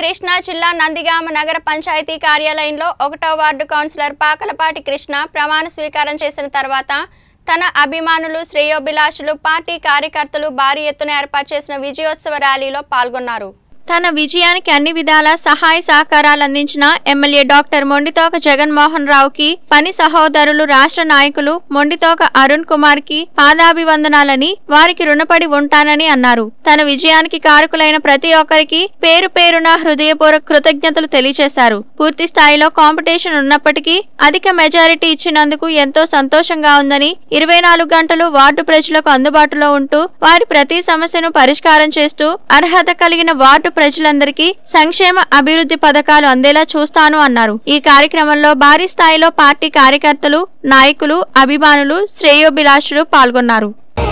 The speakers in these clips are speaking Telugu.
కృష్ణా జిల్లా నందిగామ నగర పంచాయతీ కార్యాలయంలో 1వ వార్డు కౌన్సిలర్ పాకలపాటి కృష్ణ ప్రమాణ స్వీకారం చేసిన తర్వాత తన అభిమానులు శ్రేయోభిలాషులు పార్టీ కార్యకర్తలు భారీ ఎత్తున ఏర్పాటు చేసిన విజయోత్సవ ర్యాలీలో పాల్గొన్నారు. తన విజయానికి అన్ని విధాల సహాయ సహకారాలు అందించిన ఎమ్మెల్యే డాక్టర్ మొండితోక జగన్మోహన్ రావుకి, పని సహోదరులు రాష్ట్ర నాయకులు మొండితోక అరుణ్ కుమార్ కి పాదాభివందనాలని, వారికి రుణపడి ఉంటానని అన్నారు. తన విజయానికి కారకులైన ప్రతి ఒక్కరికి పేరు పేరున హృదయపూర్వక కృతజ్ఞతలు తెలియజేశారు. పూర్తి స్థాయిలో కాంపిటీషన్ ఉన్నప్పటికీ అధిక మెజారిటీ ఇచ్చినందుకు ఎంతో సంతోషంగా ఉందని, 24 గంటలు వార్డు ప్రజలకు అందుబాటులో ఉంటూ వారి ప్రతి సమస్యను పరిష్కారం చేస్తూ అర్హత కలిగిన వార్డు ప్రజలందరికీ సంక్షేమ అభివృద్ధి పథకాలు అందేలా చూస్తాను అన్నారు. ఈ కార్యక్రమంలో భారీ స్థాయిలో పార్టీ కార్యకర్తలు, నాయకులు, అభిమానులు, శ్రేయోభిలాషులు పాల్గొన్నారు.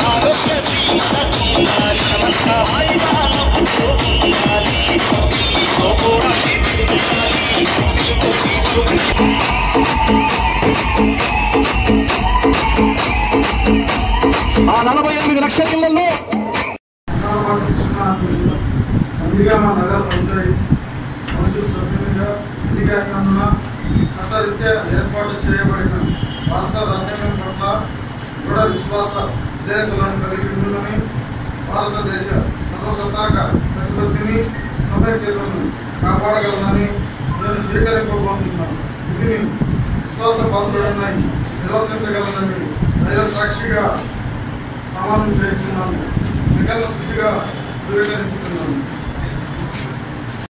నందిగామ నగర పంచాయతీ కౌన్సిల్ సభ్యునిగా ఎన్నికైనందున చట్టరీత్యా ఏర్పాటు చేయబడిన భారత రాజ్యాంగం పట్ల దృఢ విశ్వాస విధేయతలను కలిగి ఉందని, భారతదేశ సర్వసత్తాక ప్రతిపత్తిని సమైక్యతను కాపాడగలనని నేను స్వీకరింపబోతున్నాను. ఇది విశ్వాసపాత్రుడనై నిర్వర్తించగలనని దైవ సాక్షిగా ప్రమాణం చేస్తున్నాను. మిగతా స్థితిగా ధృవీకరించుతున్నాను.